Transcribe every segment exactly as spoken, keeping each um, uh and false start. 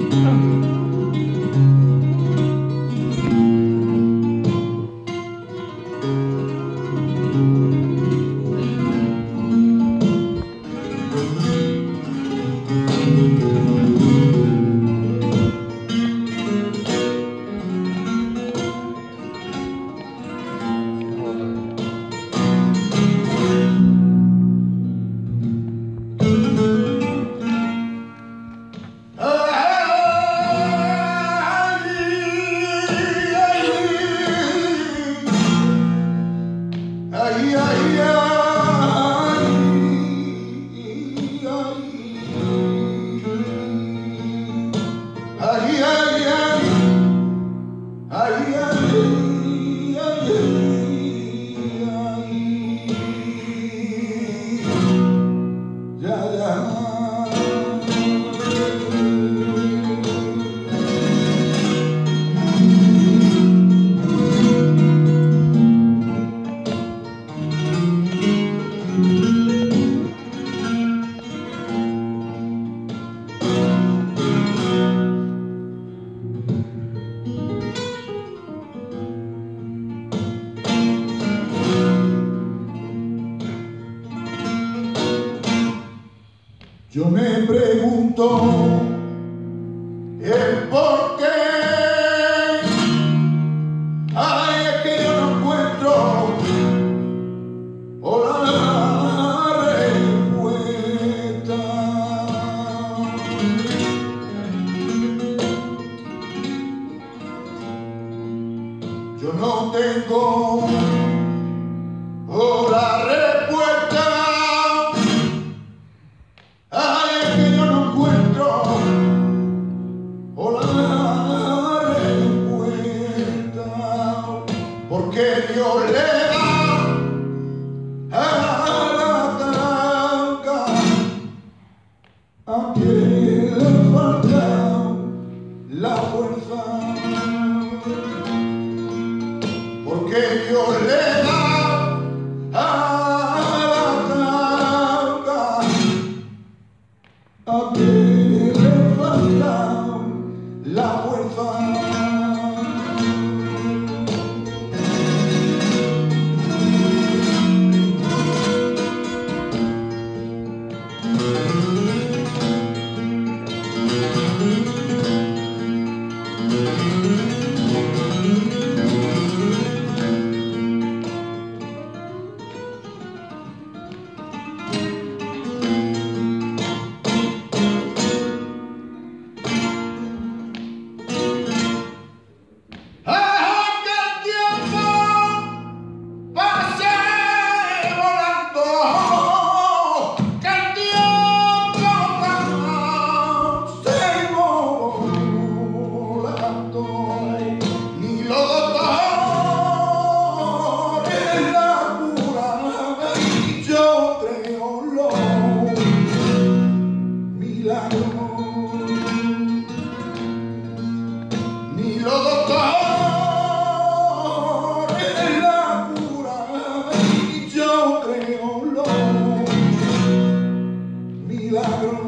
Yo me pregunto el por qué. Ay, es que yo no encuentro o la respuesta. Yo no tengo o la respuesta. Porque Dios le da a la carga a quien le falta la fuerza. Porque Dios le da a la carga a quien le falta la fuerza. Ni los doctores la cura y yo creo los milagros.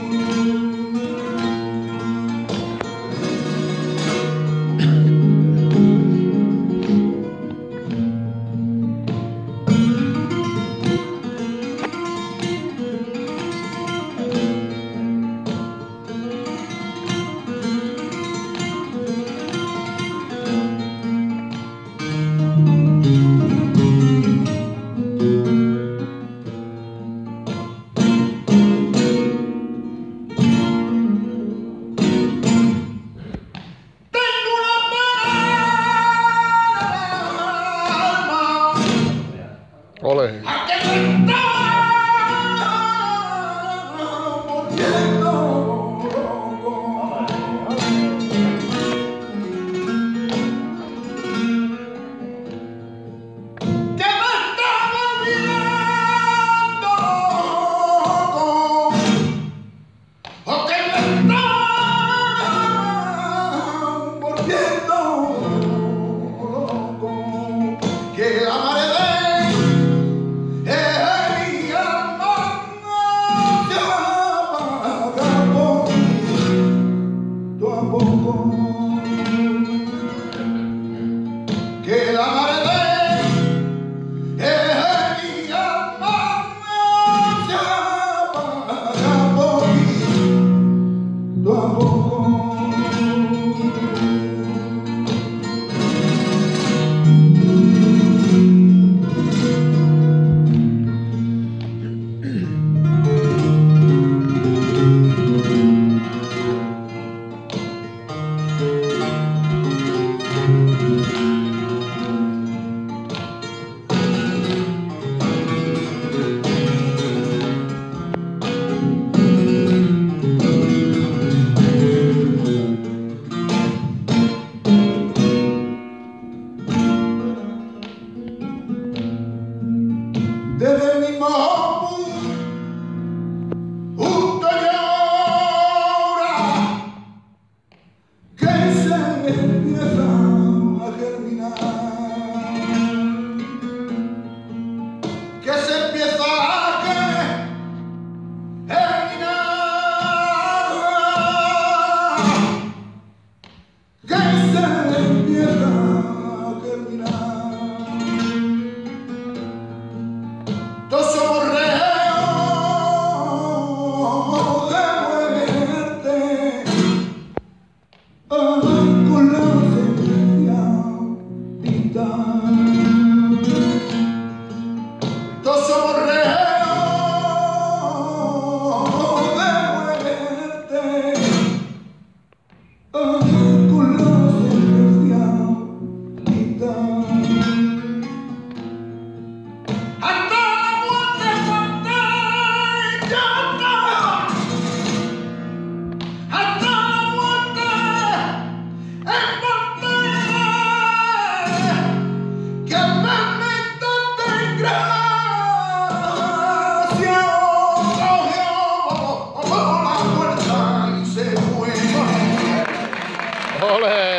Ole. Que la marea Desde mi mamá justo llora que se empieza a germinar, que se empieza a germinar, que se empieza a germinar. Todos somos reos de muerte, ay, con la semilla vital. Todos somos reos de muerte, ay, con la semilla vital. Ole!